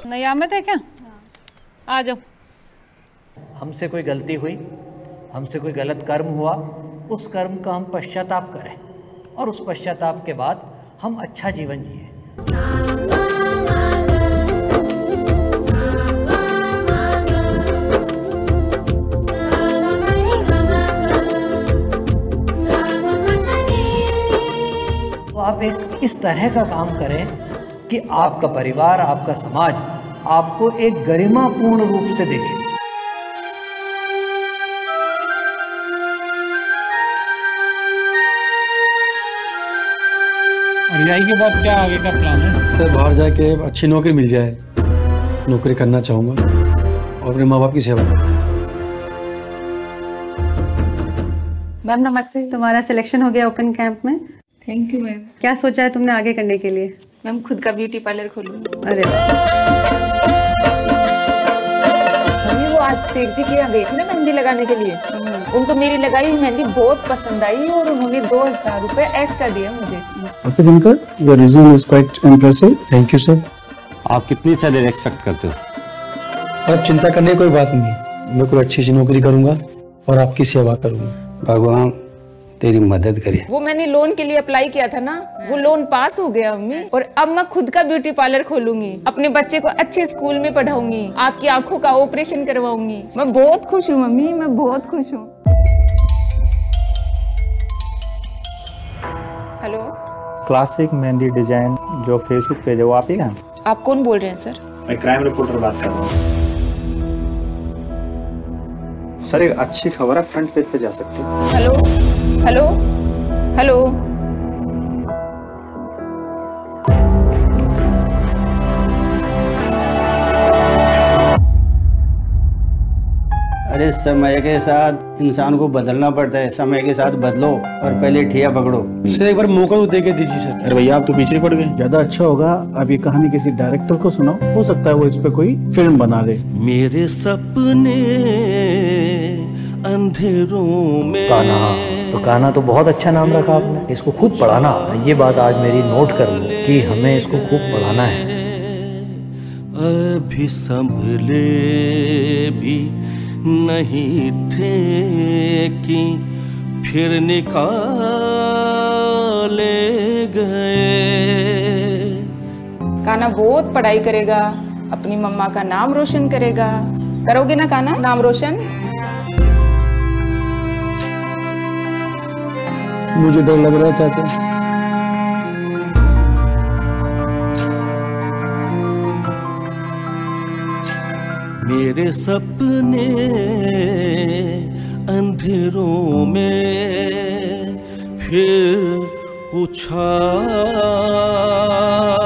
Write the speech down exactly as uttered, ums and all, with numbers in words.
नहीं आमद है क्या? आ जाओ। हमसे कोई गलती हुई, हमसे कोई गलत कर्म हुआ, उस कर्म का हम पश्चाताप करें और उस पश्चाताप के बाद हम अच्छा जीवन जिए। तो आप एक इस तरह का काम करें कि आपका परिवार, आपका समाज आपको एक गरिमापूर्ण रूप से देखे। रिहाई के बाद क्या आगे का प्लान है? सर बाहर जाके अच्छी नौकरी मिल जाए, नौकरी करना चाहूँगा और अपने माँ बाप की सेवा करना। मैम नमस्ते। तुम्हारा सिलेक्शन हो गया ओपन कैंप में। Thank you ma'am. क्या सोचा है तुमने आगे करने के लिए? मैम खुद का ब्यूटी पार्लर खोलूंगी। अरे मम्मी वो आज सेठ जी के यहाँ गई थी ना मेहंदी लगाने के लिए, उनको मेरी लगाई हुई मेहंदी बहुत पसंद आई और उन्होंने दो हजार रुपए एक्स्ट्रा दिए मुझे। Okay Dinkar, your resume is quite impressive. Thank you sir. आप कितनी सैलरी एक्सपेक्ट करते हो? अब चिंता करने की कोई बात नहीं, मैं कोई अच्छी सी नौकरी करूंगा और आपकी सेवा करूंगा। भगवान तेरी मदद करे। वो मैंने लोन के लिए अप्लाई किया था ना, वो लोन पास हो गया मम्मी, और अब मैं खुद का ब्यूटी पार्लर खोलूंगी, अपने बच्चे को अच्छे स्कूल में पढ़ाऊंगी, आपकी आंखों का ऑपरेशन करवाऊंगी। मैं बहुत खुश हूँ मम्मी, मैं बहुत खुश हूँ। हेलो, क्लासिक मेहंदी डिजाइन जो फेसबुक पेज है वो आप ही का? आप कौन बोल रहे हैं सर? मैं क्राइम रिपोर्टर बात कर रहा हूँ। सर एक अच्छी खबर है, फ्रंट पेज पे जा सकते हैं। Hello hello hello. अरे समय के साथ इंसान को बदलना पड़ता है, समय के साथ बदलो और पहले ठिया पकड़ो। सर एक बार मौका तो दे के दीजिए सर। अरे भैया आप तो पीछे पड़ गए। ज्यादा अच्छा होगा अब ये कहानी किसी डायरेक्टर को सुनाओ, हो सकता है वो इस पे कोई फिल्म बना ले। मेरे सपने अंधेरों में। कान्हा, तो कान्हा तो बहुत अच्छा नाम रखा आपने। इसको खूब पढ़ाना आपने, ये बात आज मेरी नोट कर लो कि हमें इसको खूब पढ़ाना है। अभी संभले भी नहीं थे कि फिर निकाले गए। कान्हा बहुत पढ़ाई करेगा, अपनी मम्मा का नाम रोशन करेगा। करोगे ना कान्हा नाम रोशन? मुझे डर लग रहा है चाचा। मेरे सपने अंधेरों में फिर उछाले